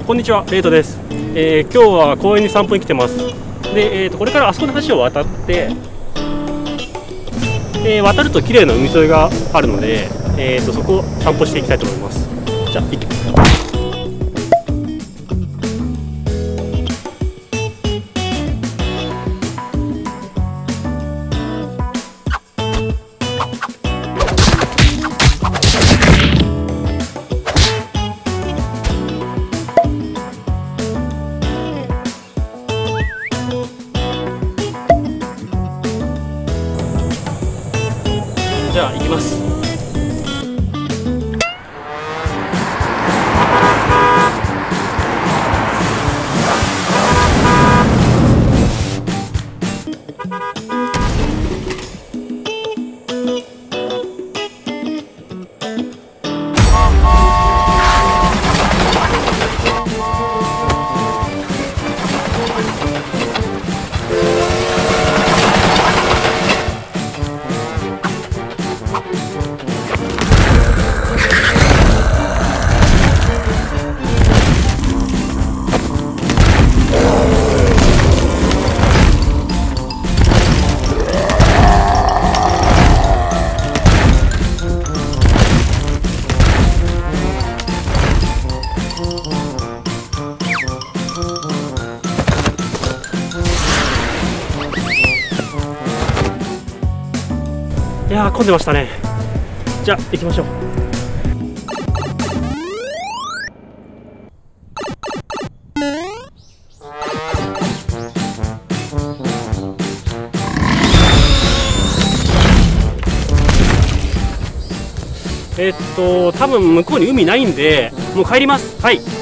こんにちは、レイトです。今日は公園に散歩に来てます。で、これからあそこで橋を渡って、渡ると綺麗な海沿いがあるので、そこを散歩していきたいと思います。じゃあ行ってみよう。じゃあ行きます。いやー、混んでましたね。じゃあ行きましょう。多分向こうに海ないんで、もう帰ります。はい。